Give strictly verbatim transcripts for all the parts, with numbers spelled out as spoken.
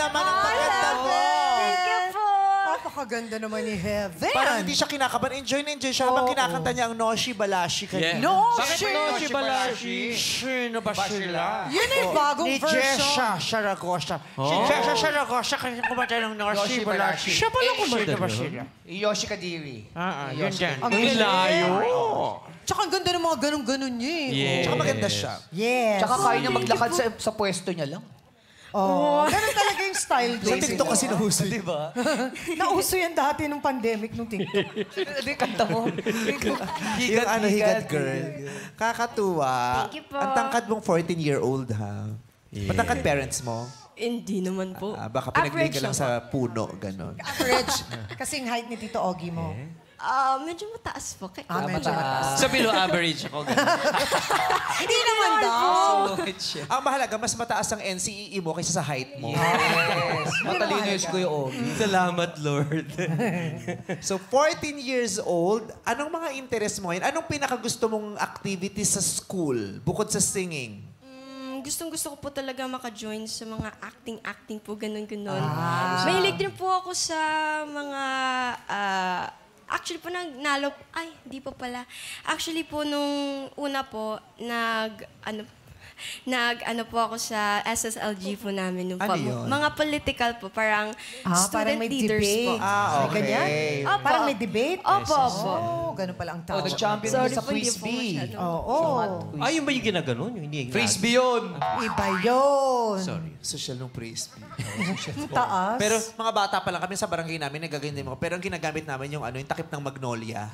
naman ang maganda mo. Thank you po. Napakaganda naman ni Heaven. Parang hindi siya kinakaban. Enjoy na enjoy siya habang kinakanta niya ang Noshi Balashi kanina. Yeah. No, Bakit shit. Noshi Balashi? Sino ba sila? Yun yung bagong Ni version. Jesha Saragosa. Si Jesha Saragosa kasi kumanta ng Noshi Balashi. Siya pala kumanta Sino ba nun? sila? Yoshi Kadiri. Ah, ah, yun dyan. Ang Ang layo. Tsaka ang ganda ng mga ganun-ganun niya eh. Yes. Tsaka maganda siya. Yes. Tsaka kaya niya maglakad sa, sa pwesto niya lang. Oh, ganun talaga yung style Sa doon. TikTok kasi nahuso. Di ba? Nauso yan dati nung pandemic nung TikTok. Hindi, kanta mo. Yung ano, higat girl. Kakatuwa. Thank you po. Ang tangkad mong fourteen-year-old ha. Matangkad parents mo? Hindi naman po. Ah, baka pinag-lay ka Average lang lang sa puno, gano'n. Average. Kasing height ni Tito Ogie mo. Ah, medyo mataas po. Kaya, Ah, medyo mataas. Sa below average ako. Hindi naman daw. Ang mahalaga, mas mataas ang N C E E mo kaysa sa height mo. Yes. Matalino yung Kuya Ogie. Salamat, Lord. So, fourteen years old, anong mga interest mo ngayon? Anong pinakagusto mong activity sa school, bukod sa singing? mm, gustong gusto ko po talaga maka-join sa mga acting-acting po, ganun-ganun. Mahilig din po ako sa mga... ah, actually po, nagnalo... Ay, hindi po pala. Actually po, nung una po, nag... Ano, nag ano po ako sa S S L G po namin nung Ano pag- yun? mga political po, parang Ah, student parang may leaders debate. po. Ah, May okay. ganyan? Opo. Parang may debate? Opo, opo. Oh, ganun pala ang Oh, tawag. nag-champion Sorry din sa po, hindi po frisbee. masyado. Oo. Ay, yung ba yung ginaganon? Yung hindi Frisbee yun. Iba yun. Sorry. Social nung frisbee. Ang taas. Pero mga bata pa lang kami sa barangay namin, nagaganyan din mo. Pero ang ginagamit namin yung ano, yung takip ng magnolia.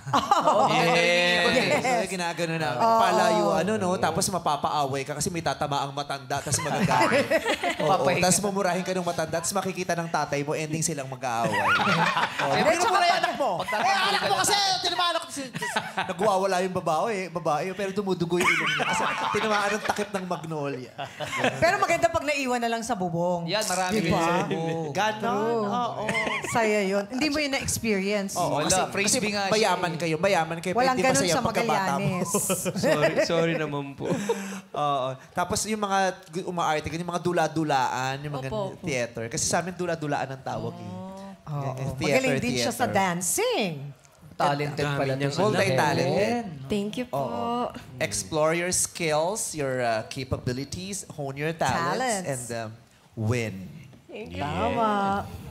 Yes. So, ginagano namin. Palayo, ano, no? Tapos mapapaaway ka kasi may tatama ang matanda, tapos magagalit. Oo, Papahinga. tapos mamurahin ka ng matanda, tapos makikita ng tatay mo, ending silang mag-aaway. Oh, hindi mo pala yung anak mo. Eh, anak mo kasi, tinamaan ako. Nagwawala yung babae, babae, pero dumudugo yung ilong niya. Kasi tinamaan ng takip ng magnolia. Pero maganda pag naiwan na lang sa bubong. Yan, marami Diba? rin. Ganon, oo. Saya yun. Hindi mo yun na-experience. Oo, Wala, kasi, frisbee kasi nga siya mayaman eh. kayo, mayaman kayo. Walang Pwede ganun masaya sa ang pagkabata mo. Magallanes. Sorry, sorry naman po. Oo. Tapos yung mga gu- umaarte, yung mga dula-dulaan, yung mga Opo, opo. theater. Kasi sa amin dula-dulaan ang tawag eh. Oo. Theater, Magaling din siya sa theater. dancing. Talented pala. Dami niyang to. Multi-talented. Thank you po. Explore your skills, your uh, capabilities, hone your talents, Talents. and um, win. Tama.